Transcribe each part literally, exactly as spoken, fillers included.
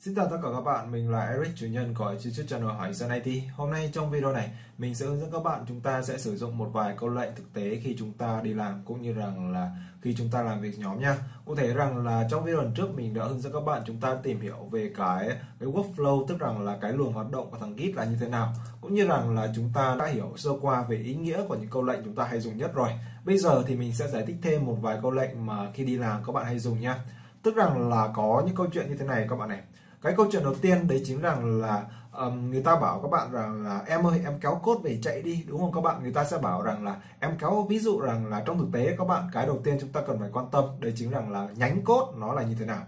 Xin chào tất cả các bạn, mình là Eric, chủ nhân của YouTube channel Hải Dân i tê. Hôm nay trong video này, mình sẽ hướng dẫn các bạn chúng ta sẽ sử dụng một vài câu lệnh thực tế khi chúng ta đi làm cũng như rằng là khi chúng ta làm việc nhóm nha. Cụ thể rằng là trong video lần trước mình đã hướng dẫn các bạn chúng ta tìm hiểu về cái cái workflow, tức rằng là cái luồng hoạt động của thằng Git là như thế nào, cũng như rằng là chúng ta đã hiểu sơ qua về ý nghĩa của những câu lệnh chúng ta hay dùng nhất rồi. Bây giờ thì mình sẽ giải thích thêm một vài câu lệnh mà khi đi làm các bạn hay dùng nha. Tức rằng là có những câu chuyện như thế này các bạn này. Cái câu chuyện đầu tiên đấy chính rằng là um, người ta bảo các bạn rằng là em ơi em kéo code về chạy đi, đúng không các bạn? Người ta sẽ bảo rằng là em kéo, ví dụ rằng là trong thực tế các bạn, cái đầu tiên chúng ta cần phải quan tâm đấy chính rằng là nhánh code nó là như thế nào.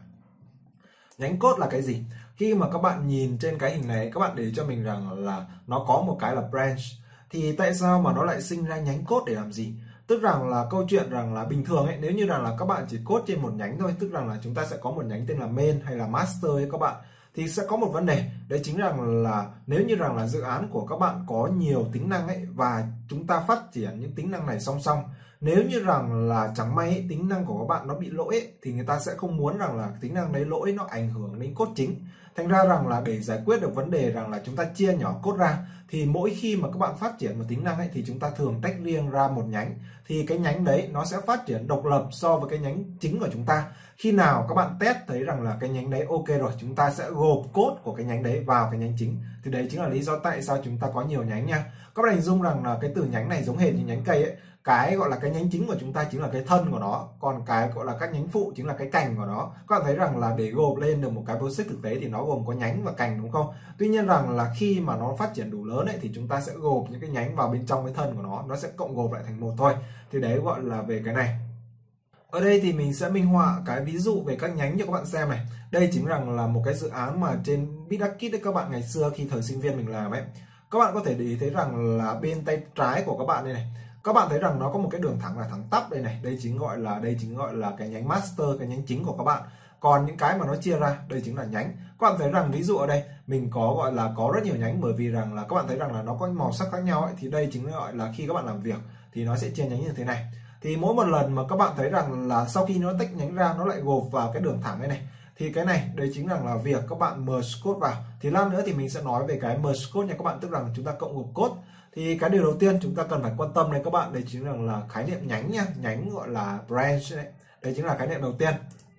Nhánh code là cái gì? Khi mà các bạn nhìn trên cái hình này, các bạn để cho mình rằng là nó có một cái là branch, thì tại sao mà nó lại sinh ra nhánh code để làm gì? Tức rằng là câu chuyện rằng là bình thường ấy, nếu như rằng là các bạn chỉ code trên một nhánh thôi, tức rằng là chúng ta sẽ có một nhánh tên là main hay là master ấy các bạn, thì sẽ có một vấn đề, đấy chính rằng là nếu như rằng là dự án của các bạn có nhiều tính năng ấy và chúng ta phát triển những tính năng này song song, nếu như rằng là chẳng may ấy, tính năng của các bạn nó bị lỗi ấy, thì người ta sẽ không muốn rằng là tính năng đấy lỗi nó ảnh hưởng đến code chính. Thành ra rằng là để giải quyết được vấn đề rằng là chúng ta chia nhỏ code ra, thì mỗi khi mà các bạn phát triển một tính năng ấy thì chúng ta thường tách riêng ra một nhánh, thì cái nhánh đấy nó sẽ phát triển độc lập so với cái nhánh chính của chúng ta. Khi nào các bạn test thấy rằng là cái nhánh đấy ok rồi, chúng ta sẽ gộp code của cái nhánh đấy vào cái nhánh chính. Thì đấy chính là lý do tại sao chúng ta có nhiều nhánh nha. Các bạn hình dung rằng là cái từ nhánh này giống hệt như nhánh cây ấy. Cái gọi là cái nhánh chính của chúng ta chính là cái thân của nó, còn cái gọi là các nhánh phụ chính là cái cành của nó. Các bạn thấy rằng là để gộp lên được một cái project thực tế thì nó gồm có nhánh và cành, đúng không? Tuy nhiên rằng là khi mà nó phát triển đủ lớn ấy thì chúng ta sẽ gộp những cái nhánh vào bên trong cái thân của nó, nó sẽ cộng gộp lại thành một thôi. Thì đấy gọi là về cái này. Ở đây thì mình sẽ minh họa cái ví dụ về các nhánh cho các bạn xem này. Đây chính rằng là một cái dự án mà trên Bitbucket đấy các bạn, ngày xưa khi thời sinh viên mình làm ấy. Các bạn có thể để ý thấy rằng là bên tay trái của các bạn đây này, các bạn thấy rằng nó có một cái đường thẳng là thẳng tắp đây này, đây chính gọi là đây chính gọi là cái nhánh master, cái nhánh chính của các bạn. Còn những cái mà nó chia ra đây chính là nhánh. Các bạn thấy rằng ví dụ ở đây mình có gọi là có rất nhiều nhánh, bởi vì rằng là các bạn thấy rằng là nó có màu sắc khác nhau ấy, thì đây chính gọi là khi các bạn làm việc thì nó sẽ chia nhánh như thế này. Thì mỗi một lần mà các bạn thấy rằng là sau khi nó tách nhánh ra nó lại gộp vào cái đường thẳng này này, thì cái này đây chính là, là việc các bạn merge code vào. Thì lát nữa thì mình sẽ nói về cái merge code nha các bạn, tức là chúng ta cộng gộp code. Thì cái điều đầu tiên chúng ta cần phải quan tâm này các bạn, đây chính là, là khái niệm nhánh nha, nhánh gọi là branch đấy. Đây chính là khái niệm đầu tiên.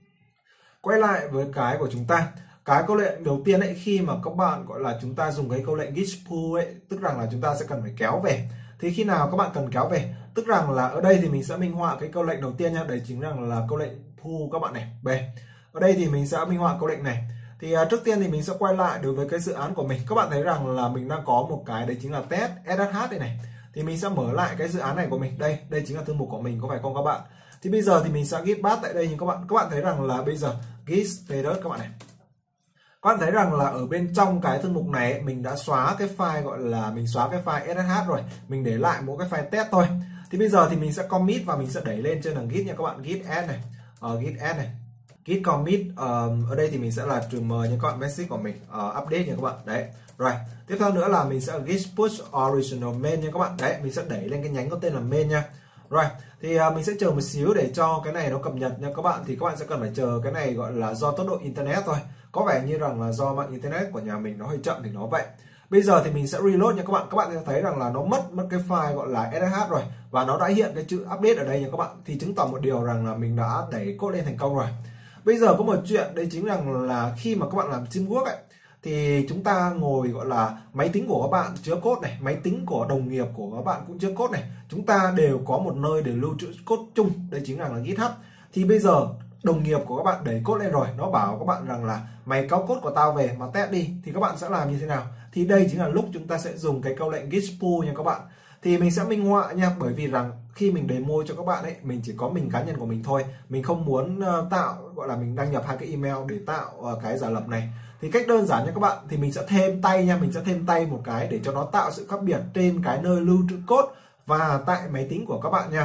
Quay lại với cái của chúng ta, cái câu lệnh đầu tiên ấy, khi mà các bạn gọi là chúng ta dùng cái câu lệnh git pull ấy, tức rằng là chúng ta sẽ cần phải kéo về. Thì khi nào các bạn cần kéo về, tức rằng là ở đây thì mình sẽ minh họa cái câu lệnh đầu tiên nha, đấy chính rằng là câu lệnh pull các bạn này, B. Ở đây thì mình sẽ minh họa câu lệnh này. Thì uh, trước tiên thì mình sẽ quay lại đối với cái dự án của mình. Các bạn thấy rằng là mình đang có một cái đấy chính là test ssh đây này. Thì mình sẽ mở lại cái dự án này của mình. Đây, đây chính là thư mục của mình, có phải không các bạn? Thì bây giờ thì mình sẽ git bash tại đây, nhưng các bạn các bạn thấy rằng là bây giờ git status các bạn này. Các bạn thấy rằng là ở bên trong cái thư mục này mình đã xóa cái file gọi là mình xóa cái file ssh rồi, mình để lại mỗi cái file test thôi. Thì bây giờ thì mình sẽ commit và mình sẽ đẩy lên trên thằng git nha các bạn, git add này, uh, git add này, git commit. Uh, ở đây thì mình sẽ là trừ m những các bạn message của mình, uh, update nha các bạn. Đấy, rồi tiếp theo nữa là mình sẽ git push original main nha các bạn. Đấy, mình sẽ đẩy lên cái nhánh có tên là main nha. Rồi thì uh, mình sẽ chờ một xíu để cho cái này nó cập nhật nha các bạn. Thì các bạn sẽ cần phải chờ cái này, gọi là do tốc độ internet thôi, có vẻ như rằng là do mạng internet của nhà mình nó hơi chậm thì nó vậy. Bây giờ thì mình sẽ reload nha các bạn. Các bạn sẽ thấy rằng là nó mất mất cái file gọi là ssh rồi, và nó đã hiện cái chữ update ở đây nha các bạn, thì chứng tỏ một điều rằng là mình đã đẩy code lên thành công rồi. Bây giờ có một chuyện đấy chính rằng là khi mà các bạn làm teamwork ấy, thì chúng ta ngồi gọi là máy tính của các bạn chứa code này, máy tính của đồng nghiệp của các bạn cũng chứa code này, chúng ta đều có một nơi để lưu trữ code chung, đây chính là, là GitHub. Thì bây giờ đồng nghiệp của các bạn đẩy code lên rồi, nó bảo các bạn rằng là mày cáo code của tao về mà test đi, thì các bạn sẽ làm như thế nào? Thì đây chính là lúc chúng ta sẽ dùng cái câu lệnh git pull nha các bạn. Thì mình sẽ minh họa nha, bởi vì rằng khi mình demo cho các bạn ấy, mình chỉ có mình cá nhân của mình thôi, mình không muốn uh, tạo gọi là mình đăng nhập hai cái email để tạo uh, cái giả lập này. Thì cách đơn giản nha các bạn, thì mình sẽ thêm tay nha, mình sẽ thêm tay một cái để cho nó tạo sự khác biệt trên cái nơi lưu trữ code và tại máy tính của các bạn nha.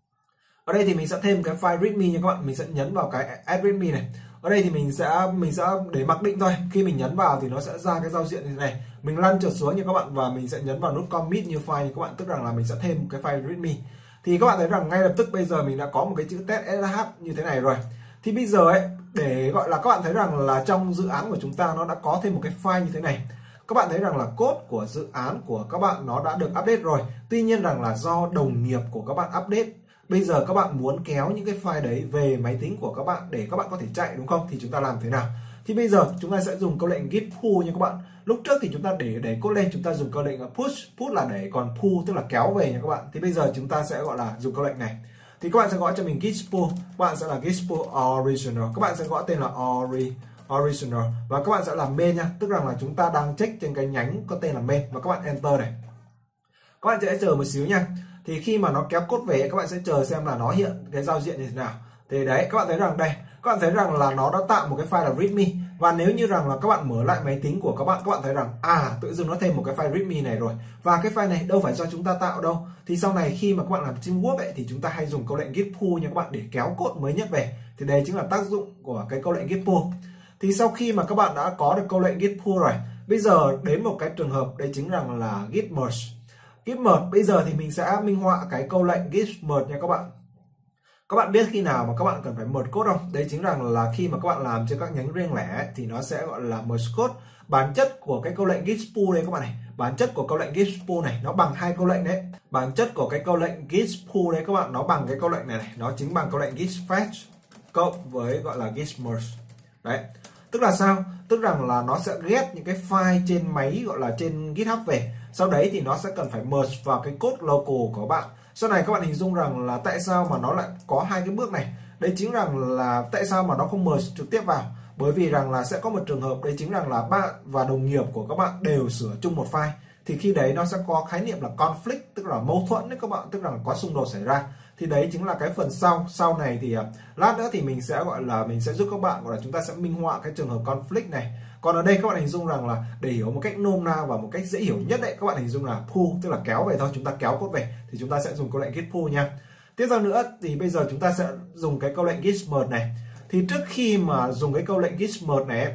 Ở đây thì mình sẽ thêm cái file readme nha các bạn, mình sẽ nhấn vào cái add readme này. Ở đây thì mình sẽ mình sẽ để mặc định thôi, khi mình nhấn vào thì nó sẽ ra cái giao diện như thế này. Mình lăn trượt xuống nha các bạn, và mình sẽ nhấn vào nút commit new file nha các bạn, tức rằng là mình sẽ thêm cái file readme. Thì các bạn thấy rằng ngay lập tức bây giờ mình đã có một cái chữ test sh như thế này rồi. Thì bây giờ ấy, để gọi là các bạn thấy rằng là trong dự án của chúng ta nó đã có thêm một cái file như thế này. Các bạn thấy rằng là code của dự án của các bạn nó đã được update rồi. Tuy nhiên rằng là do đồng nghiệp của các bạn update, bây giờ các bạn muốn kéo những cái file đấy về máy tính của các bạn để các bạn có thể chạy, đúng không? Thì chúng ta làm thế nào? Thì bây giờ chúng ta sẽ dùng câu lệnh git pull nha các bạn. Lúc trước thì chúng ta để để code lên chúng ta dùng câu lệnh push, push là để, còn pull tức là kéo về nha các bạn. Thì bây giờ chúng ta sẽ gọi là dùng câu lệnh này. Thì các bạn sẽ gọi cho mình git pull, các bạn sẽ là git pull original, các bạn sẽ gọi tên là ori original và các bạn sẽ làm main nha, tức rằng là chúng ta đang check trên cái nhánh có tên là main và các bạn enter này. Các bạn sẽ chờ một xíu nha. Thì khi mà nó kéo code về các bạn sẽ chờ xem là nó hiện cái giao diện như thế nào. Thì đấy, các bạn thấy rằng đây, các bạn thấy rằng là nó đã tạo một cái file là readme, và nếu như rằng là các bạn mở lại máy tính của các bạn, các bạn thấy rằng à tự dưng nó thêm một cái file readme này rồi, và cái file này đâu phải do chúng ta tạo đâu. Thì sau này khi mà các bạn làm teamwork ấy, thì chúng ta hay dùng câu lệnh git pull nha các bạn để kéo code mới nhất về. Thì đây chính là tác dụng của cái câu lệnh git pull. Thì sau khi mà các bạn đã có được câu lệnh git pull rồi, bây giờ đến một cái trường hợp đấy chính rằng là git merge. Git merge bây giờ thì mình sẽ minh họa cái câu lệnh git merge nha các bạn. Các bạn biết khi nào mà các bạn cần phải merge code không? Đấy chính rằng là khi mà các bạn làm cho các nhánh riêng lẻ ấy, thì nó sẽ gọi là merge code. Bản chất của cái câu lệnh git pull đây các bạn này, bản chất của câu lệnh git pull này nó bằng hai câu lệnh đấy. Bản chất của cái câu lệnh git pull đây các bạn nó bằng cái câu lệnh này này, nó chính bằng câu lệnh git fetch cộng với gọi là git merge. Đấy. Tức là sao? Tức rằng là nó sẽ get những cái file trên máy gọi là trên GitHub về. Sau đấy thì nó sẽ cần phải merge vào cái code local của bạn. Sau này các bạn hình dung rằng là tại sao mà nó lại có hai cái bước này. Đấy chính rằng là tại sao mà nó không merge trực tiếp vào. Bởi vì rằng là sẽ có một trường hợp đấy chính rằng là bạn và đồng nghiệp của các bạn đều sửa chung một file. Thì khi đấy nó sẽ có khái niệm là conflict, tức là mâu thuẫn đấy các bạn, tức là có xung đột xảy ra. Thì đấy chính là cái phần sau. Sau này thì lát nữa thì mình sẽ gọi là mình sẽ giúp các bạn gọi là chúng ta sẽ minh họa cái trường hợp conflict này. Còn ở đây các bạn hình dung rằng là để hiểu một cách nôm na và một cách dễ hiểu nhất đấy, các bạn hình dung là pull tức là kéo về thôi, chúng ta kéo code về thì chúng ta sẽ dùng câu lệnh git pull nha. Tiếp theo nữa thì bây giờ chúng ta sẽ dùng cái câu lệnh git merge này. Thì trước khi mà dùng cái câu lệnh git merge này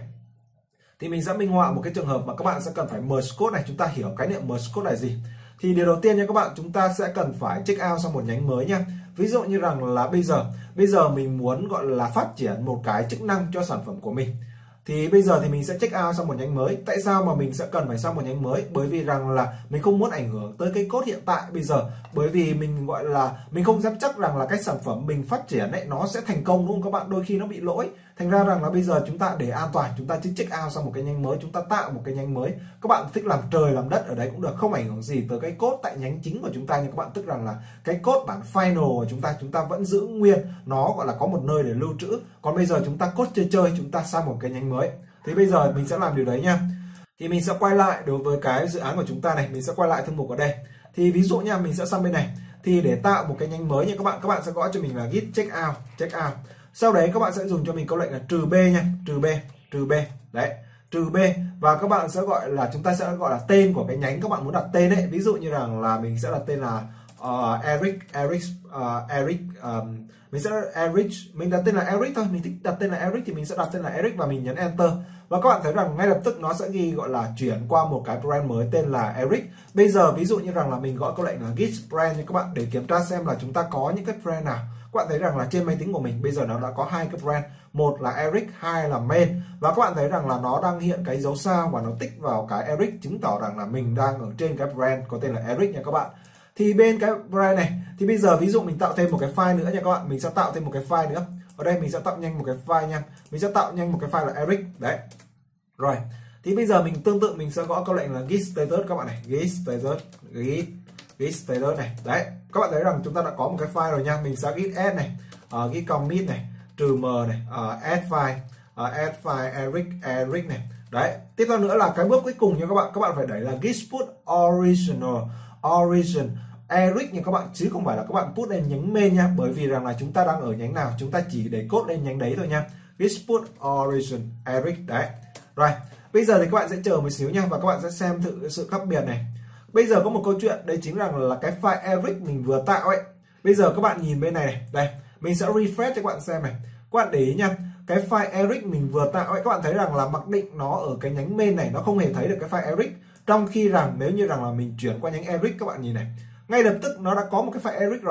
thì mình sẽ minh họa một cái trường hợp mà các bạn sẽ cần phải merge code này. Chúng ta hiểu khái niệm merge code là gì. Thì điều đầu tiên nha các bạn, chúng ta sẽ cần phải check out sang một nhánh mới nha. Ví dụ như rằng là bây giờ bây giờ mình muốn gọi là phát triển một cái chức năng cho sản phẩm của mình. Thì bây giờ thì mình sẽ check out sang một nhánh mới. Tại sao mà mình sẽ cần phải sang một nhánh mới? Bởi vì rằng là mình không muốn ảnh hưởng tới cái code hiện tại bây giờ. Bởi vì mình gọi là mình không dám chắc rằng là cái sản phẩm mình phát triển ấy nó sẽ thành công, đúng không các bạn? Đôi khi nó bị lỗi. Thành ra rằng là bây giờ chúng ta để an toàn, chúng ta chỉ check out sang một cái nhánh mới, chúng ta tạo một cái nhánh mới. Các bạn thích làm trời làm đất ở đấy cũng được, không ảnh hưởng gì tới cái code tại nhánh chính của chúng ta nha các bạn. Tức rằng là cái code bản final của chúng ta chúng ta vẫn giữ nguyên, nó gọi là có một nơi để lưu trữ. Còn bây giờ chúng ta code chơi chơi, chúng ta sang một cái nhánh mới. Thì bây giờ mình sẽ làm điều đấy nha. Thì mình sẽ quay lại đối với cái dự án của chúng ta này, mình sẽ quay lại thư mục ở đây. Thì ví dụ nha, mình sẽ sang bên này. Thì để tạo một cái nhánh mới nha các bạn, các bạn sẽ gõ cho mình là git check out, check out. Sau đấy các bạn sẽ dùng cho mình câu lệnh là trừ b nha, trừ b, trừ b. Đấy, trừ b, và các bạn sẽ gọi là chúng ta sẽ gọi là tên của cái nhánh các bạn muốn đặt tên ấy. Ví dụ như rằng là mình sẽ đặt tên là uh, Eric, Eric, uh, Eric, um, mình sẽ Eric, mình đặt tên là Eric thôi, mình thích đặt tên là Eric thì mình sẽ đặt tên là Eric và mình nhấn enter. Và các bạn thấy rằng ngay lập tức nó sẽ ghi gọi là chuyển qua một cái brand mới tên là Eric. Bây giờ ví dụ như rằng là mình gọi câu lệnh là git brand nha các bạn, để kiểm tra xem là chúng ta có những cái brand nào. Các bạn thấy rằng là trên máy tính của mình bây giờ nó đã có hai cái brand, một là Eric, hai là main. Và các bạn thấy rằng là nó đang hiện cái dấu sao và nó tích vào cái Eric, chứng tỏ rằng là mình đang ở trên cái brand có tên là Eric nha các bạn. Thì bên cái brand này thì bây giờ ví dụ mình tạo thêm một cái file nữa nha các bạn, mình sẽ tạo thêm một cái file nữa. Ở đây mình sẽ tạo nhanh một cái file nha, mình sẽ tạo nhanh một cái file là Eric đấy. Rồi, thì bây giờ mình tương tự mình sẽ gõ câu lệnh là git status các bạn này, git status, git git status này. Đấy, các bạn thấy rằng chúng ta đã có một cái file rồi nha. Mình sẽ git add này, uh, git commit này, trừ m này, uh, add file, uh, add file Eric, Eric này. Đấy, tiếp theo nữa là cái bước cuối cùng nha các bạn, các bạn phải đẩy là git put original, origin Eric nha các bạn, chứ không phải là các bạn put lên nhánh main nha, bởi vì rằng là chúng ta đang ở nhánh nào, chúng ta chỉ để code lên nhánh đấy thôi nha. Git put origin Eric đấy. Rồi, bây giờ thì các bạn sẽ chờ một xíu nha, và các bạn sẽ xem thử sự khác biệt này. Bây giờ có một câu chuyện, đấy chính rằng là cái file Eric mình vừa tạo ấy. Bây giờ các bạn nhìn bên này này, đây, mình sẽ refresh cho các bạn xem này. Các bạn để ý nha, cái file Eric mình vừa tạo ấy, các bạn thấy rằng là mặc định nó ở cái nhánh main này, nó không hề thấy được cái file Eric. Trong khi rằng nếu như rằng là mình chuyển qua nhánh Eric, các bạn nhìn này, ngay lập tức nó đã có một cái file Eric rồi.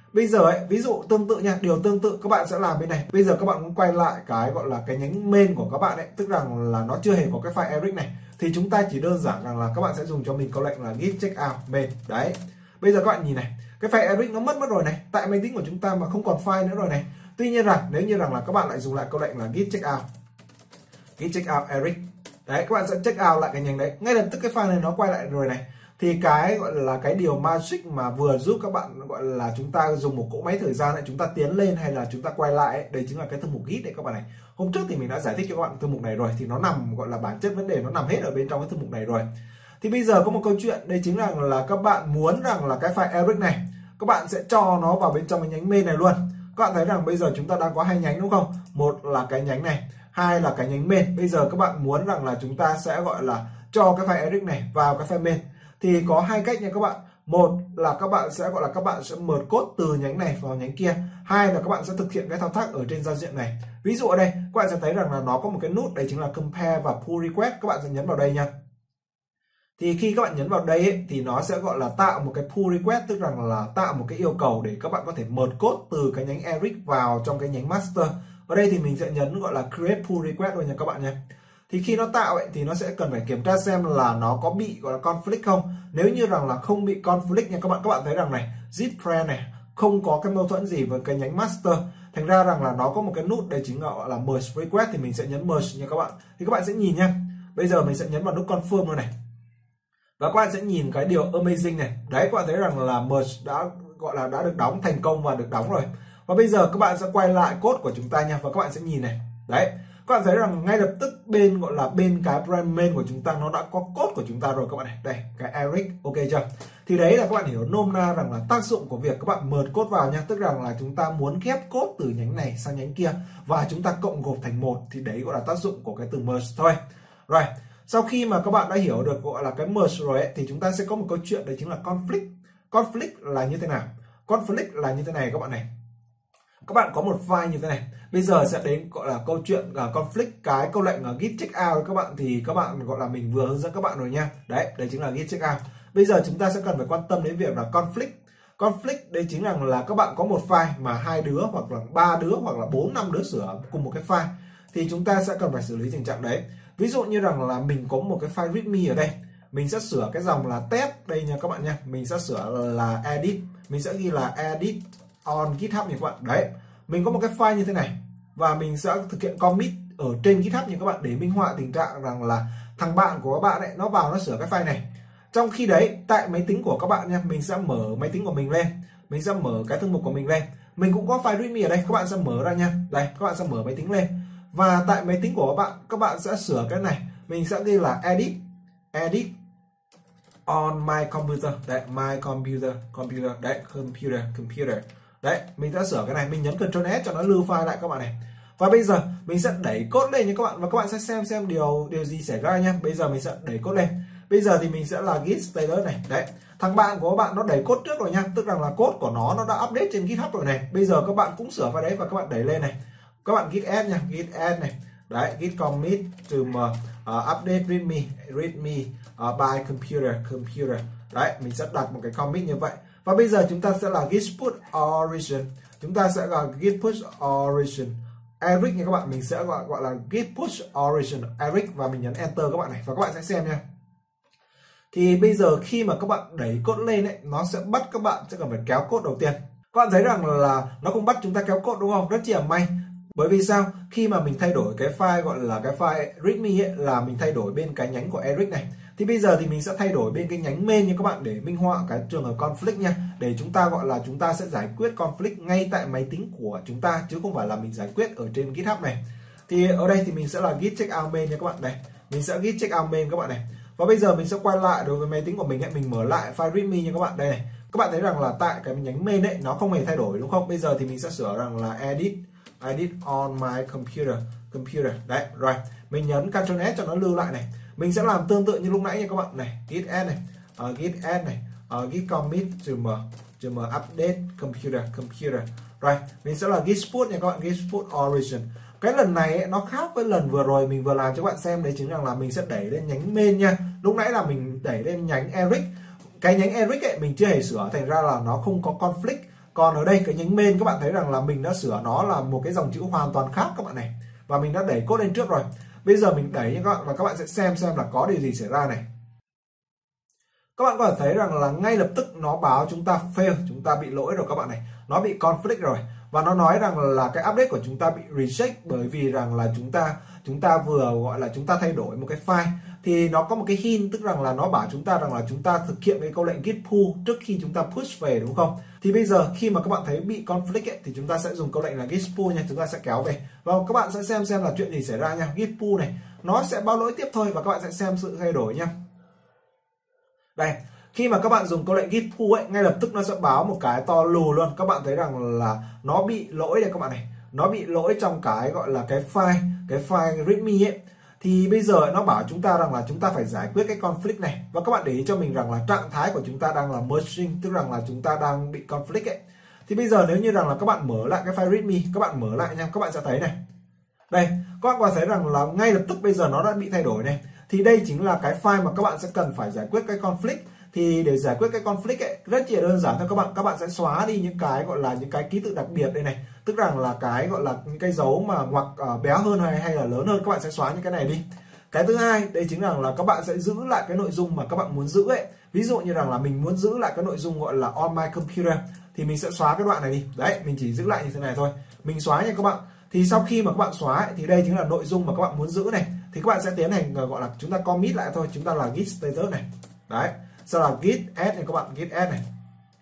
Bây giờ ấy, ví dụ tương tự nha, điều tương tự các bạn sẽ làm bên này. Bây giờ các bạn muốn quay lại cái gọi là cái nhánh main của các bạn ấy, tức rằng là nó chưa hề có cái file Eric này, thì chúng ta chỉ đơn giản rằng là các bạn sẽ dùng cho mình câu lệnh là git checkout main. Đấy. Bây giờ các bạn nhìn này, cái file Eric nó mất mất rồi này, tại máy tính của chúng ta mà không còn file nữa rồi này. Tuy nhiên rằng nếu như rằng là các bạn lại dùng lại câu lệnh là git checkout, git checkout Eric. Đấy, các bạn sẽ check out lại cái nhánh đấy, ngay lập tức cái file này nó quay lại rồi này. Thì cái gọi là cái điều magic mà vừa giúp các bạn gọi là chúng ta dùng một cỗ máy thời gian này, chúng ta tiến lên hay là chúng ta quay lại ấy, đấy chính là cái thư mục git đấy các bạn này. Hôm trước thì mình đã giải thích cho các bạn thư mục này rồi, thì nó nằm gọi là bản chất vấn đề nó nằm hết ở bên trong cái thư mục này rồi. Thì bây giờ có một câu chuyện, đây chính là là các bạn muốn rằng là cái file Eric này các bạn sẽ cho nó vào bên trong cái nhánh main này luôn. Các bạn thấy rằng bây giờ chúng ta đang có hai nhánh đúng không? Một là cái nhánh này, hai là cái nhánh main. Bây giờ các bạn muốn rằng là chúng ta sẽ gọi là cho cái file Eric này vào cái file main, thì có hai cách nha các bạn. Một là các bạn sẽ gọi là các bạn sẽ mở code từ nhánh này vào nhánh kia. Hai là các bạn sẽ thực hiện cái thao tác ở trên giao diện này. Ví dụ ở đây các bạn sẽ thấy rằng là nó có một cái nút, đấy chính là compare và pull request. Các bạn sẽ nhấn vào đây nha. Thì khi các bạn nhấn vào đây ấy, thì nó sẽ gọi là tạo một cái pull request, tức rằng là tạo một cái yêu cầu để các bạn có thể mở code từ cái nhánh Eric vào trong cái nhánh master. Ở đây thì mình sẽ nhấn gọi là create pull request rồi nha các bạn nha. Thì khi nó tạo ấy, thì nó sẽ cần phải kiểm tra xem là nó có bị gọi là conflict không. Nếu như rằng là không bị conflict nha các bạn, các bạn thấy rằng này zip friend này không có cái mâu thuẫn gì với cái nhánh master, thành ra rằng là nó có một cái nút đây chính là gọi là merge request, thì mình sẽ nhấn merge nha các bạn. Thì các bạn sẽ nhìn nha, bây giờ mình sẽ nhấn vào nút confirm luôn này, và các bạn sẽ nhìn cái điều amazing này. Đấy, các bạn thấy rằng là merge đã gọi là đã được đóng thành công và được đóng rồi. Và bây giờ các bạn sẽ quay lại code của chúng ta nha, và các bạn sẽ nhìn này. Đấy, các bạn thấy rằng ngay lập tức bên gọi là bên cái brand main của chúng ta nó đã có code của chúng ta rồi các bạn này. Đây, cái Eric, ok chưa? Thì đấy là các bạn hiểu nôm na rằng là tác dụng của việc các bạn merge code vào nha, tức rằng là chúng ta muốn ghép code từ nhánh này sang nhánh kia và chúng ta cộng gộp thành một, thì đấy gọi là tác dụng của cái từ merge thôi. Rồi, sau khi mà các bạn đã hiểu được gọi là cái merge rồi ấy, thì chúng ta sẽ có một câu chuyện, đấy chính là conflict. Conflict là như thế nào? Conflict là như thế này các bạn này. Các bạn có một file như thế này. Bây giờ sẽ đến gọi là câu chuyện uh, conflict, cái câu lệnh uh, git checkout các bạn, thì các bạn gọi là mình vừa hướng dẫn các bạn rồi nha. Đấy, đấy chính là git checkout. Bây giờ chúng ta sẽ cần phải quan tâm đến việc là conflict. Conflict đây chính là là các bạn có một file mà hai đứa hoặc là ba đứa hoặc là bốn năm đứa sửa cùng một cái file, thì chúng ta sẽ cần phải xử lý tình trạng đấy. Ví dụ như rằng là mình có một cái file readme ở đây, mình sẽ sửa cái dòng là test đây nha các bạn nha, mình sẽ sửa là edit, mình sẽ ghi là edit on GitHub nha các bạn. Đấy, mình có một cái file như thế này và mình sẽ thực hiện commit ở trên GitHub nha các bạn, để minh họa tình trạng rằng là thằng bạn của các bạn ấy nó vào nó sửa cái file này. Trong khi đấy tại máy tính của các bạn nha, mình sẽ mở máy tính của mình lên, mình sẽ mở cái thư mục của mình lên, mình cũng có file readme ở đây, các bạn sẽ mở ra nha. Đây, các bạn sẽ mở máy tính lên và tại máy tính của các bạn các bạn sẽ sửa cái này, mình sẽ ghi là edit edit on my computer. Đấy, my computer computer đấy, computer computer đấy, mình sẽ sửa cái này, mình nhấn Ctrl S cho nó lưu file lại các bạn này. Và bây giờ mình sẽ đẩy code lên nha các bạn, và các bạn sẽ xem xem điều điều gì xảy ra nha. Bây giờ mình sẽ đẩy code lên. Bây giờ thì mình sẽ là git status này. Đấy, thằng bạn của các bạn nó đẩy code trước rồi nha, tức rằng là code của nó nó đã update trên GitHub rồi này. Bây giờ các bạn cũng sửa file đấy và các bạn đẩy lên này. Các bạn git add nha, git add này. Đấy, git commit to uh, update readme readme uh, by computer computer. Đấy, mình sẽ đặt một cái commit như vậy. Và bây giờ chúng ta sẽ là git push origin. Chúng ta sẽ là git push origin Eric nha các bạn, mình sẽ gọi gọi là git push origin Eric và mình nhấn enter các bạn này, và các bạn sẽ xem nha. Thì bây giờ khi mà các bạn đẩy code lên ấy, nó sẽ bắt các bạn sẽ cần phải kéo code đầu tiên. Các bạn thấy rằng là nó không bắt chúng ta kéo code đúng không? Rất chi là may. Bởi vì sao? Khi mà mình thay đổi cái file gọi là cái file readme ấy, là mình thay đổi bên cái nhánh của Eric này. Thì bây giờ thì mình sẽ thay đổi bên cái nhánh main nha các bạn, để minh họa cái trường hợp conflict nha, để chúng ta gọi là chúng ta sẽ giải quyết conflict ngay tại máy tính của chúng ta, chứ không phải là mình giải quyết ở trên GitHub này. Thì ở đây thì mình sẽ là git checkout main nha các bạn. Đây, mình sẽ git checkout main các bạn này. Và bây giờ mình sẽ quay lại đối với máy tính của mình ấy, mình mở lại file readme nha các bạn. Đây này, các bạn thấy rằng là tại cái nhánh main ấy nó không hề thay đổi đúng không? Bây giờ thì mình sẽ sửa rằng là edit edit on my computer computer. Đấy, rồi mình nhấn Ctrl S cho nó lưu lại này. Mình sẽ làm tương tự như lúc nãy nha các bạn này, git add này, uh, git add này, uh, git commit to m to m update computer computer. Rồi mình sẽ là git push nha các bạn, git push origin. Cái lần này ấy, nó khác với lần vừa rồi mình vừa làm cho các bạn xem, đấy chính là mình sẽ đẩy lên nhánh main nha. Lúc nãy là mình đẩy lên nhánh Eric, cái nhánh Eric ấy mình chưa hề sửa, thành ra là nó không có conflict. Còn ở đây cái nhánh main các bạn thấy rằng là mình đã sửa nó là một cái dòng chữ hoàn toàn khác các bạn này, và mình đã đẩy code lên trước rồi. Bây giờ mình đẩy nha các bạn, và các bạn sẽ xem xem là có điều gì xảy ra này. Các bạn có thể thấy rằng là ngay lập tức nó báo chúng ta fail, chúng ta bị lỗi rồi các bạn này, nó bị conflict rồi, và nó nói rằng là cái update của chúng ta bị reject bởi vì rằng là chúng ta chúng ta vừa gọi là chúng ta thay đổi một cái file. Thì nó có một cái hint, tức rằng là nó bảo chúng ta rằng là chúng ta thực hiện cái câu lệnh git pull trước khi chúng ta push về, đúng không? Thì bây giờ khi mà các bạn thấy bị conflict ấy, thì chúng ta sẽ dùng câu lệnh là git pull nha, chúng ta sẽ kéo về và các bạn sẽ xem xem là chuyện gì xảy ra nha. Git pull này nó sẽ báo lỗi tiếp thôi, và các bạn sẽ xem sự thay đổi nha. Đây, khi mà các bạn dùng câu lệnh git pull ấy, ngay lập tức nó sẽ báo một cái to lù luôn. Các bạn thấy rằng là nó bị lỗi đây các bạn này, nó bị lỗi trong cái gọi là cái file cái file readme ấy. Thì bây giờ nó bảo chúng ta rằng là chúng ta phải giải quyết cái conflict này, và các bạn để ý cho mình rằng là trạng thái của chúng ta đang là merging, tức rằng là chúng ta đang bị conflict ấy. Thì bây giờ nếu như rằng là các bạn mở lại cái file readme, các bạn mở lại nha, các bạn sẽ thấy này, đây các bạn có thấy rằng là ngay lập tức bây giờ nó đã bị thay đổi này. Thì đây chính là cái file mà các bạn sẽ cần phải giải quyết cái conflict. Thì để giải quyết cái conflict ấy, rất là đơn giản thôi các bạn. Các bạn sẽ xóa đi những cái gọi là những cái ký tự đặc biệt đây này, tức rằng là cái gọi là những cái dấu mà ngoặc uh, bé hơn hay hay là lớn hơn, các bạn sẽ xóa những cái này đi. Cái thứ hai đây chính là là các bạn sẽ giữ lại cái nội dung mà các bạn muốn giữ ấy. Ví dụ như rằng là mình muốn giữ lại cái nội dung gọi là on my computer, thì mình sẽ xóa cái đoạn này đi. Đấy, mình chỉ giữ lại như thế này thôi, mình xóa nha các bạn. Thì sau khi mà các bạn xóa ấy, thì đây chính là nội dung mà các bạn muốn giữ này, thì các bạn sẽ tiến hành gọi là chúng ta commit lại thôi, chúng ta là git status này. Đấy, sau là git add này các bạn, git add này,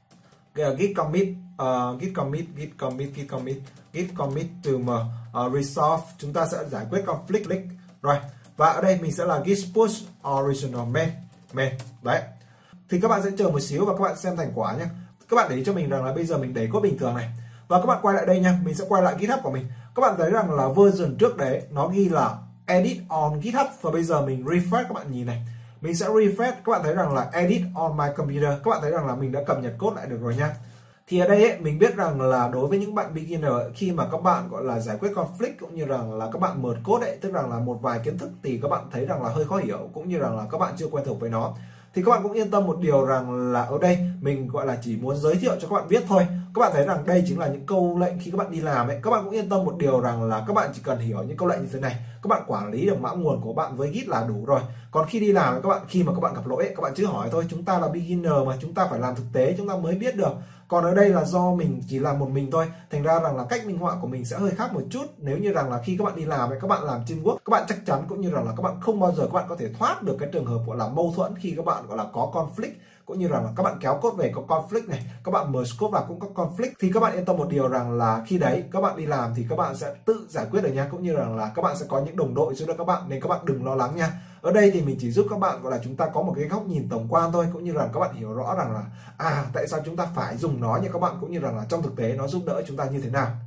git commit, uh, git commit, git commit, git commit, git commit to uh, resolve, chúng ta sẽ giải quyết conflict link rồi. Và ở đây mình sẽ là git push original main main. Đấy, thì các bạn sẽ chờ một xíu và các bạn xem thành quả nhé. Các bạn để ý cho mình rằng là bây giờ mình đẩy code bình thường này, và các bạn quay lại đây nha, mình sẽ quay lại GitHub của mình. Các bạn thấy rằng là version trước đấy nó ghi là edit on GitHub, và bây giờ mình refresh, các bạn nhìn này, mình sẽ refresh, các bạn thấy rằng là edit on my computer, các bạn thấy rằng là mình đã cập nhật code lại được rồi nha. Thì ở đây ấy, mình biết rằng là đối với những bạn beginner, khi mà các bạn gọi là giải quyết conflict cũng như rằng là các bạn merge code ấy, tức rằng là một vài kiến thức thì các bạn thấy rằng là hơi khó hiểu, cũng như rằng là các bạn chưa quen thuộc với nó, thì các bạn cũng yên tâm một điều rằng là ở đây mình gọi là chỉ muốn giới thiệu cho các bạn biết thôi. Các bạn thấy rằng đây chính là những câu lệnh khi các bạn đi làm ấy, các bạn cũng yên tâm một điều rằng là các bạn chỉ cần hiểu những câu lệnh như thế này, các bạn quản lý được mã nguồn của bạn với Git là đủ rồi. Còn khi đi làm các bạn, khi mà các bạn gặp lỗi ấy, các bạn chưa hỏi thôi, chúng ta là beginner mà, chúng ta phải làm thực tế chúng ta mới biết được. Còn ở đây là do mình chỉ làm một mình thôi, thành ra rằng là cách minh họa của mình sẽ hơi khác một chút. Nếu như rằng là khi các bạn đi làm ấy, các bạn làm teamwork, các bạn chắc chắn cũng như rằng là các bạn không bao giờ các bạn có thể thoát được cái trường hợp gọi là mâu thuẫn khi các bạn gọi là có conflict, cũng như rằng là các bạn kéo code về có conflict này, các bạn merge code vào cũng có conflict. Thì các bạn yên tâm một điều rằng là khi đấy các bạn đi làm thì các bạn sẽ tự giải quyết được nha, cũng như rằng là các bạn sẽ có những đồng đội giúp đỡ các bạn, nên các bạn đừng lo lắng nha. Ở đây thì mình chỉ giúp các bạn gọi là chúng ta có một cái góc nhìn tổng quan thôi, cũng như là các bạn hiểu rõ rằng là à tại sao chúng ta phải dùng nó như các bạn, cũng như rằng là trong thực tế nó giúp đỡ chúng ta như thế nào.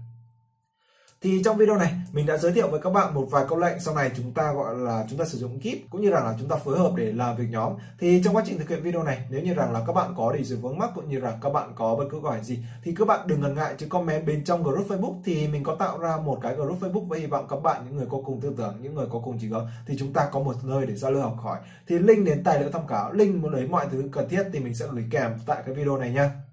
Thì trong video này mình đã giới thiệu với các bạn một vài câu lệnh sau này chúng ta gọi là chúng ta sử dụng Git, cũng như rằng là chúng ta phối hợp để làm việc nhóm. Thì trong quá trình thực hiện video này, nếu như rằng là các bạn có điều gì vướng mắc, cũng như rằng các bạn có bất cứ câu hỏi gì, thì các bạn đừng ngần ngại chứ comment bên trong group Facebook. Thì mình có tạo ra một cái group Facebook và hy vọng các bạn, những người có cùng tư tưởng, những người có cùng chí hướng, thì chúng ta có một nơi để giao lưu học hỏi. Thì link đến tài liệu tham khảo, link muốn lấy mọi thứ cần thiết thì mình sẽ gửi kèm tại cái video này nha.